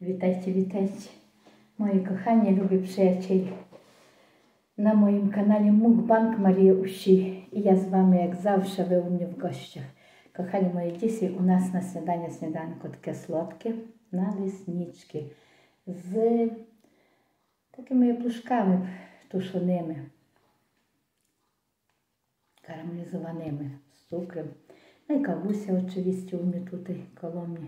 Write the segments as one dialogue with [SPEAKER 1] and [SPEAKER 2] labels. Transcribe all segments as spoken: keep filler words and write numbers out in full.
[SPEAKER 1] Witajcie, witajcie, moi kochani, lubię przyjacieli. Na moim kanale Mukbang Maria Usi i ja z wami jak zawsze, wy u mnie w gościach. Kochani moi, dzisiaj u nas na śniadanie, śniadanko takie słodkie, naleśniczki z takimi pluszkami tuszonymi, karamelizowanymi z cukrem. No i kawusia oczywiście u mnie tutaj koło mnie.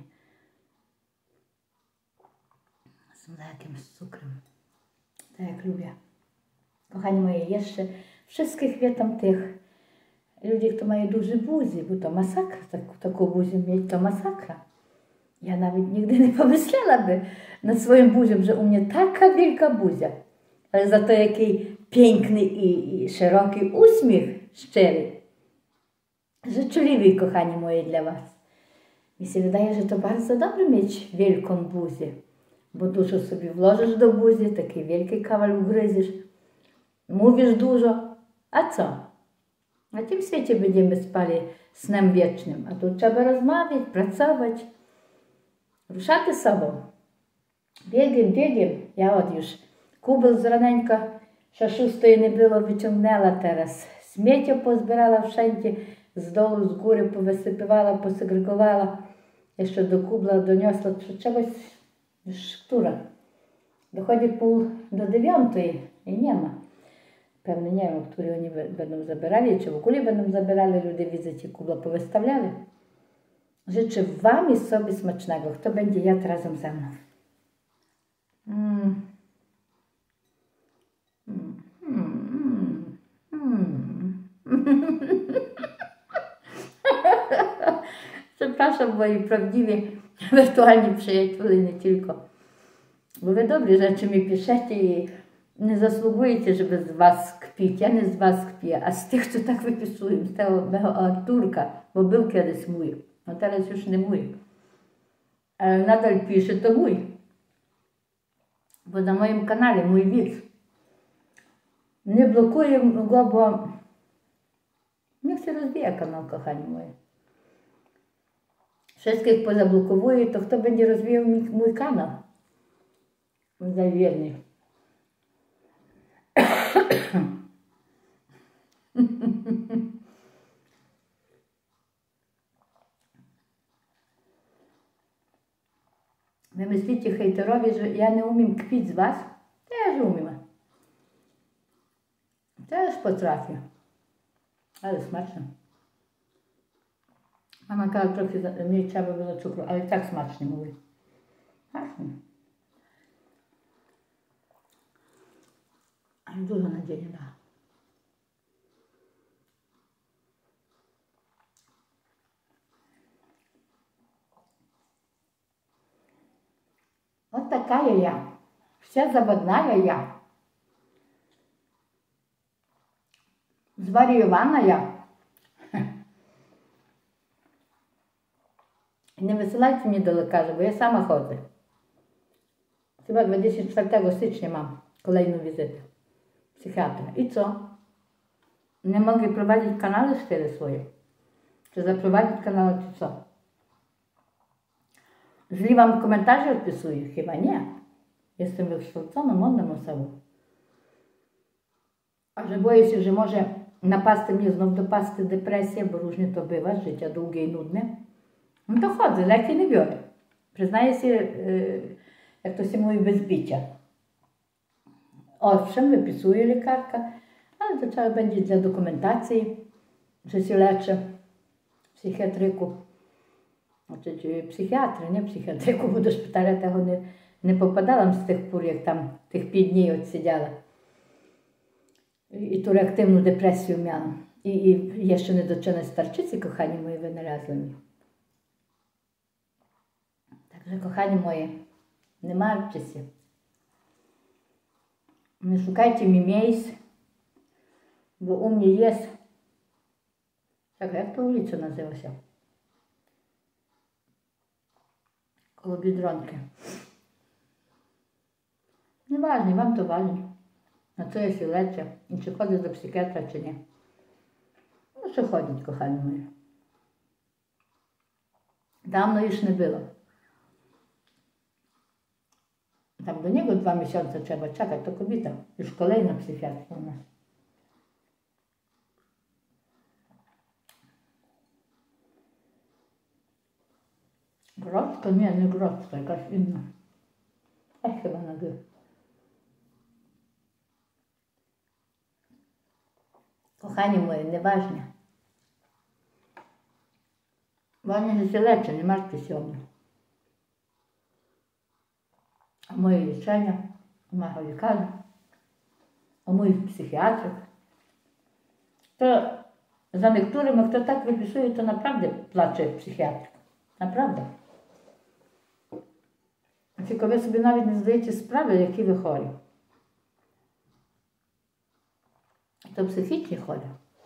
[SPEAKER 1] Z mlekiem, z cukrem. Tak jak lubię. Kochani moi, jeszcze wszystkich witam tych ludzi, którzy mają duże buzi, bo to masakra, tak, taką buzię mieć to masakra. Ja nawet nigdy nie pomyślałaby nad swoim buziem, że u mnie taka wielka buzia. Ale za to jaki piękny i, i szeroki uśmiech, szczery. Życzliwy, kochani moi, dla was. Mi się wydaje, że to bardzo dobre mieć wielką buzię. Bo dużo sobie włożysz do buzi, taki wielki kawał ugryziesz, mówisz dużo, a co? Na tym świecie będziemy spali snem wiecznym, a tu trzeba rozmawiać, pracować, ruszати sobą. Biegiem, biegiem, ja od już kubel z raneńka, ще szóstej nie było, wyciągnęła teraz. Śmiecia pozbierała wszędzie, z dołu, z góry powysypywała, posegregowała. Jeszcze do kubla doniosła czegoś. Już która? Dochodzi pół do dziewiątej i nie ma. Pewnie nie wiem, który oni będą zabierali, czy w ogóle będą zabierali. Ludzie, widzicie, kubla powystawiali. Życzę wam i sobie smacznego. Kto będzie jadł razem ze mną? Mm. Mm. Mm. Mm. Przepraszam, moi prawdziwi wirtualni przyjaciele, nie tylko. Bo wy dobre rzeczy mi piszecie i nie zasługujecie, żeby z was kpić. Ja nie z was kpię, a z tych, co tak wypisują, z tego mego Arturka, bo był kiedyś mój, no teraz już nie mój. Ale nadal pisze, to mój. Bo na moim kanale mój widz. Nie blokuję go, bo niech się rozwija kanał, kochani moi. Wszystkich pozablokowuję, to kto będzie rozwijał mój kanał? Zawierny. Wy myślicie, hejterowie, że ja nie umiem kpić z was? Też umiem. Też potrafię. Ale smaczne. Mama kazała trochę mniej trzeba było cukru, ale tak smacznie mówi. Smacznie. Ale dużo nadziei da. Вот такая я. Вся заводная я. Зварьевана. Nie wysyłajcie mnie do lekarza, bo ja sama chodzę. Chyba dwudziestego czwartego stycznia mam kolejną wizytę psychiatra. I co? Nie mogę prowadzić kanały cztery swoje. Czy zaprowadzić kanały, czy co? Źli wam komentarze odpisuję? Chyba nie. Jestem wykształconą, mądrą osobą. A że boję się, że może napasty mnie znów do pasty depresja, bo różnie to bywa, życie długie i nudne. No to chodzę, leki nie biorę. Przyznaję się, jak to się mówi, bez bicia. Owszem, wypisuje lekarka, ale to trzeba będzie dla dokumentacji, że się leczę w psychiatryku. Znaczy psychiatry, nie psychiatryku, bo do szpitala tego nie, nie popadałam z tych pór, jak tam tych pięć dni odsiedziała. I, i tu reaktywną depresję miałam. I, i jeszcze niedoczone starczycy, kochani moi, wynalazły mi. Także, kochani moje, nie martwcie się. Nie szukajcie mi miejsc, bo u mnie jest. Tak, jak to ulica nazywa się? Koło Biedronki. Nieważne, wam to ważne. Na co ja się leczę i czy chodzę do psychiatra, czy nie. Muszę chodzić, kochani moi. Dawno już nie było. Tam do niego dwa miesiące trzeba czekać, to kobieta. Już kolejna psychiatra u nas. Grodzka? Nie, nie Grodzka, jakaś inna. Ja chyba na G. Kochani moi, nieważne. Ważne, że się leczę, nie martwcie się o mnie. O moje leczenie, o mojego lekarza, o moich psychiatrach. To za niektórym, kto tak wypisuje, to naprawdę placze psychiatr. Naprawdę. Tylko wy sobie nawet nie zdajecie sprawy, jaki wy chory. To psychicznie chory.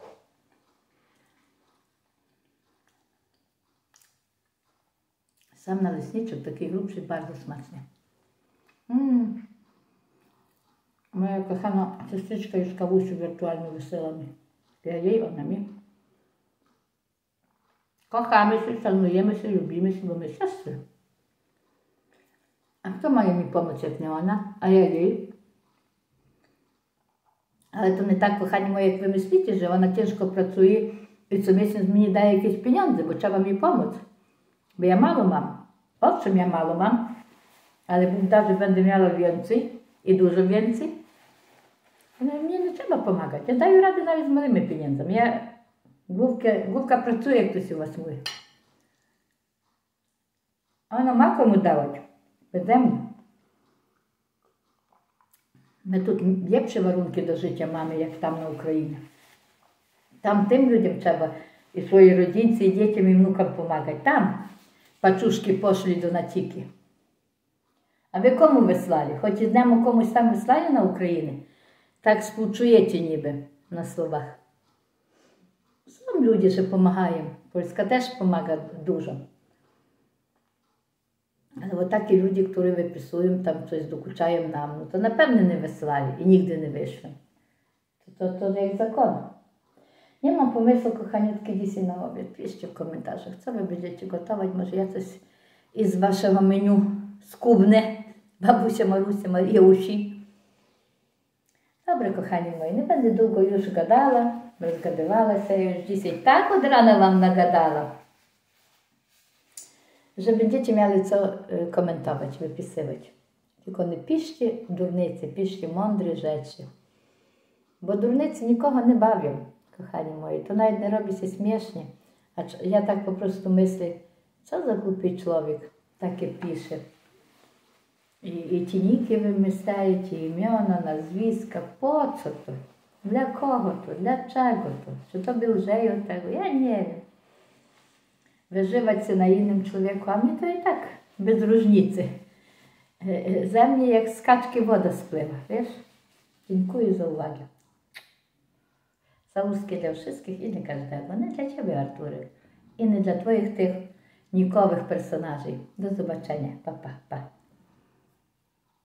[SPEAKER 1] Sam naleśniczek, taki grubszy, bardzo smaczny. Mm. Moja kochana siostrzyczka już kawusiu wirtualnie wysyła mi. Ja jej, ona mi. Kochamy się, szanujemy się, lubimy się, bo my siostry. A kto ma mi pomóc, jak nie ona? A ja jej. Ale to nie tak, kochani moi, jak wy myślicie, że ona ciężko pracuje i co miesiąc mi nie daje jakieś pieniądze, bo trzeba mi pomóc. Bo ja mało mam. Owszem, ja mało mam, ale Bóg da, że będę miała więcej i dużo więcej. No, mnie nie trzeba pomagać. Ja daję radę nawet z moimi pieniędzmi. Ja główkę, główka pracuje, jak to się u was mówi. Ona ma komu dawać. Beze mnie. My tu lepsze warunki do życia mamy, jak tam na Ukrainie. Tam tym ludziom trzeba i swojej rodzince, i dzieciom, i wnukam pomagać. Tam paczuszki poszli do naciki. A wy komu wysłali? Choć jednemu komuś tam wysłali na Ukrainę, tak współczujecie niby na słowach. Są ludzie, że pomagają. Polska też pomaga dużo. Ale bo takie ludzie, którzy wypisują, tam coś dokuczają nam, no to na pewno nie wysłali i nigdy nie wyszły. To, to, to jak zakon. Nie mam pomysłu, kochaniutki, dzisiaj na obiad. Piszcie w komentarzach, co wy będziecie gotować. Może ja coś i z waszego menu skubnę. Babusia, Marusia, Mariusi. Dobra, kochani moi, nie będę długo już gadała, rozgadywała się już dzisiaj. Tak od rana wam nagadała, że będziecie mieli co komentować, wypisywać. Tylko nie piszcie durnicy, piszcie mądre rzeczy. Bo durnicy nikogo nie bawią, kochani moi. To nawet nie robi się śmiesznie. A ja tak po prostu myślę, co za głupi człowiek takie pisze. I, i cieniki wymyślacie, imiona, nazwiska. Po co to? Dla kogo to? Dlaczego to? Czy to był żeją tego? Ja nie wiem. Wyżywać się na innym człowieku, a mnie to i tak bez różnicy. Za mnie jak z kaczki woda spływa, wiesz? Dziękuję za uwagę. Całuski dla wszystkich i nie każdego. Nie dla ciebie, Arturek. I nie dla twoich tych nikowych personaży. Do zobaczenia. Pa, pa, pa.